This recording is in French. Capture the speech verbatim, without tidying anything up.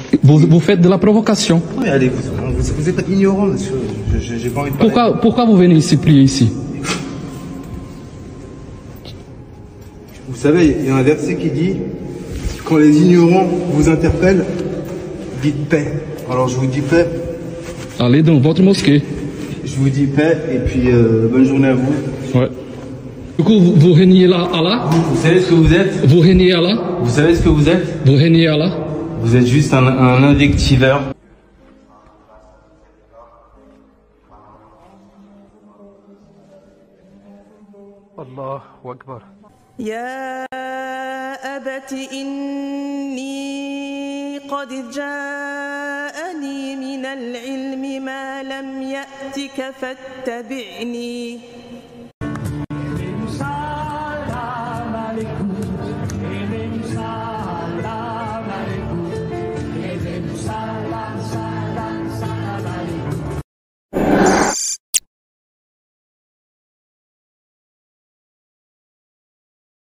Vous, vous faites de la provocation. Oui, allez, vous, vous, vous êtes ignorant, monsieur. Je- je- J'ai pas envie de parler. Pourquoi, pourquoi vous venez ici prier ici? Vous savez, il y a un verset qui dit quand les ignorants vous interpellent, dites paix. Alors je vous dis paix. Allez dans votre mosquée. Je vous dis paix et puis euh, bonne journée à vous. Ouais. Du coup, vous, vous régnez là, Allah? Vous savez ce que vous êtes? Vous régnez Allah? Vous savez ce que vous êtes? Vous régnez Allah? Vous êtes juste un, un invectiveur. الله أكبر. يا أبت إني قد جاءني من العلم ما لم يأتك فاتبعني